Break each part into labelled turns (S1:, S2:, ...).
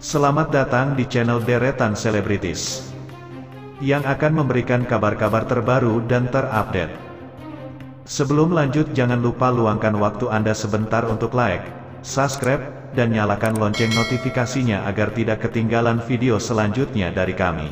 S1: Selamat datang di channel Deretan Selebritis yang akan memberikan kabar-kabar terbaru dan terupdate. Sebelum lanjut, jangan lupa luangkan waktu Anda sebentar untuk like, subscribe, dan nyalakan lonceng notifikasinya agar tidak ketinggalan video selanjutnya dari kami.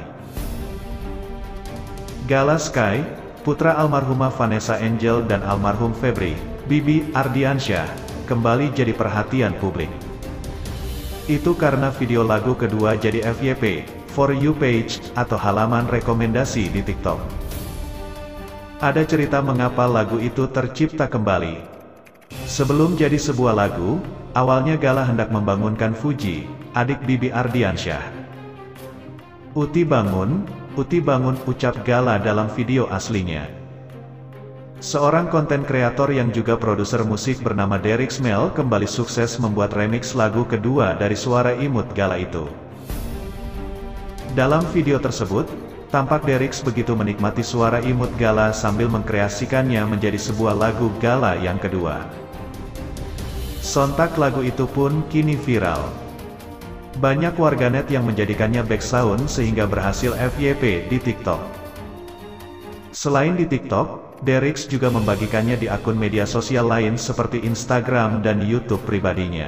S1: Gala Sky, putra almarhumah Vanessa Angel dan almarhum Febri, Bibi Ardiansyah, kembali jadi perhatian publik. Itu karena video lagu kedua jadi FYP, For You page, atau halaman rekomendasi di TikTok. Ada cerita mengapa lagu itu tercipta kembali. Sebelum jadi sebuah lagu, awalnya Gala hendak membangunkan Fuji, adik Bibi Ardiansyah. Uti bangun, ucap Gala dalam video aslinya. Seorang konten kreator yang juga produser musik bernama Derix Mel kembali sukses membuat remix lagu kedua dari suara imut Gala itu. Dalam video tersebut, tampak Derix begitu menikmati suara imut Gala sambil mengkreasikannya menjadi sebuah lagu Gala yang kedua. Sontak lagu itu pun kini viral. Banyak warganet yang menjadikannya backsound sehingga berhasil FYP di TikTok. Selain di TikTok, Derix juga membagikannya di akun media sosial lain seperti Instagram dan YouTube pribadinya.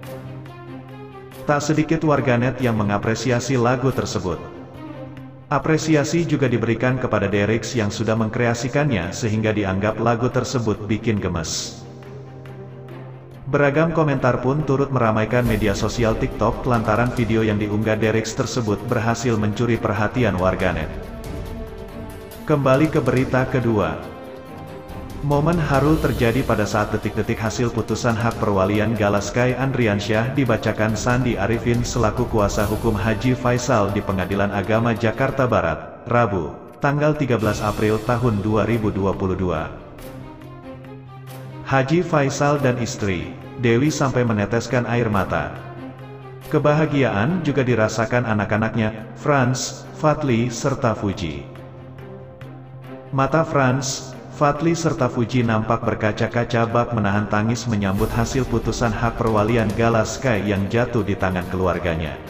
S1: Tak sedikit warganet yang mengapresiasi lagu tersebut. Apresiasi juga diberikan kepada Derix yang sudah mengkreasikannya sehingga dianggap lagu tersebut bikin gemes. Beragam komentar pun turut meramaikan media sosial TikTok lantaran video yang diunggah Derix tersebut berhasil mencuri perhatian warganet. Kembali ke berita kedua. Momen haru terjadi pada saat detik-detik hasil putusan hak perwalian Gala Sky Andriansyah dibacakan Sandi Arifin selaku kuasa hukum Haji Faisal di Pengadilan Agama Jakarta Barat, Rabu, tanggal 13 April tahun 2022. Haji Faisal dan istri, Dewi sampai meneteskan air mata. Kebahagiaan juga dirasakan anak-anaknya, Franz, Fadli, serta Fuji. Mata Franz, Fadli serta Fuji nampak berkaca-kaca bak menahan tangis menyambut hasil putusan hak perwalian Gala Sky yang jatuh di tangan keluarganya.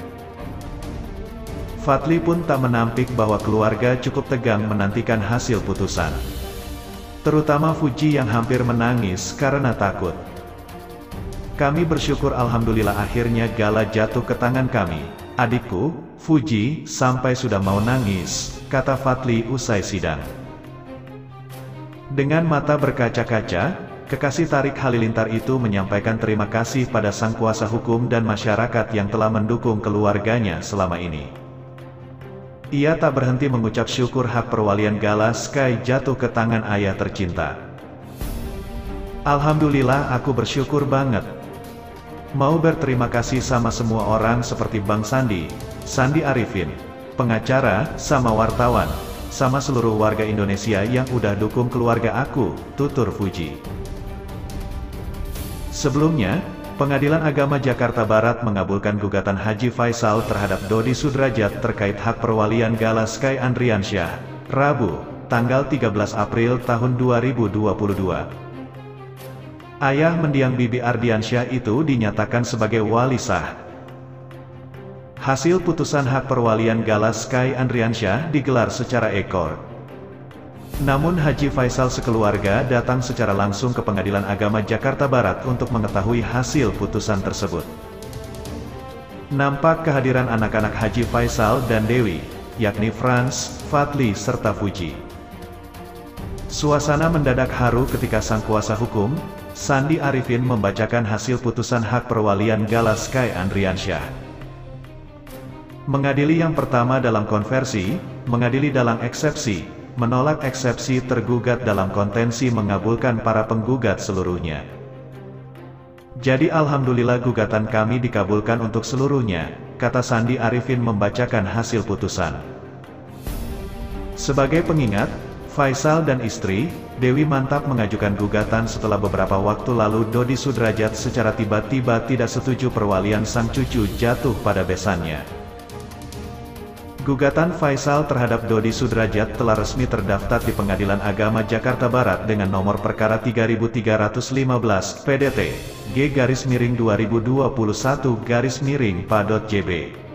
S1: Fadli pun tak menampik bahwa keluarga cukup tegang menantikan hasil putusan. Terutama Fuji yang hampir menangis karena takut. Kami bersyukur alhamdulillah akhirnya Gala jatuh ke tangan kami. Adikku, Fuji, sampai sudah mau nangis, kata Fadli usai sidang. Dengan mata berkaca-kaca, kekasih Tarik Halilintar itu menyampaikan terima kasih pada sang kuasa hukum dan masyarakat yang telah mendukung keluarganya selama ini. Ia tak berhenti mengucap syukur hak perwalian Gala Sky jatuh ke tangan ayah tercinta. Alhamdulillah, aku bersyukur banget. Mau berterima kasih sama semua orang seperti Bang Sandi, Sandi Arifin, pengacara, sama wartawan, sama seluruh warga Indonesia yang udah dukung keluarga aku, tutur Fuji. Sebelumnya, Pengadilan Agama Jakarta Barat mengabulkan gugatan Haji Faisal terhadap Dodi Sudrajat terkait hak perwalian Gala Sky Andriansyah, Rabu, tanggal 13 April tahun 2022. Ayah mendiang Bibi Ardiansyah itu dinyatakan sebagai wali sah. Hasil putusan hak perwalian Gala Sky Andriansyah digelar secara ekor. Namun Haji Faisal sekeluarga datang secara langsung ke Pengadilan Agama Jakarta Barat untuk mengetahui hasil putusan tersebut. Nampak kehadiran anak-anak Haji Faisal dan Dewi, yakni Franz, Fadli serta Fuji. Suasana mendadak haru ketika sang kuasa hukum, Sandi Arifin membacakan hasil putusan hak perwalian Gala Sky Andriansyah. Mengadili yang pertama dalam konversi, mengadili dalam eksepsi, menolak eksepsi tergugat dalam kontensi mengabulkan para penggugat seluruhnya. Jadi alhamdulillah gugatan kami dikabulkan untuk seluruhnya, kata Sandi Arifin membacakan hasil putusan. Sebagai pengingat, Faisal dan istri, Dewi mantap mengajukan gugatan setelah beberapa waktu lalu Dodi Sudrajat secara tiba-tiba tidak setuju perwalian sang cucu jatuh pada besannya. Gugatan Faisal terhadap Dodi Sudrajat telah resmi terdaftar di Pengadilan Agama Jakarta Barat dengan nomor perkara 3315 PDT G_2021_PA.JB.